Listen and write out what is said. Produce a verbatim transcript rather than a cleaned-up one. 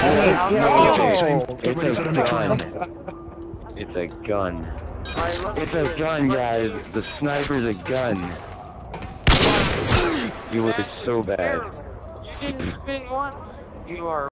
Oh, Get ready for the next round. It's a gun. It's a gun, guys. The sniper's a gun. You were so bad. You didn't spin once. You are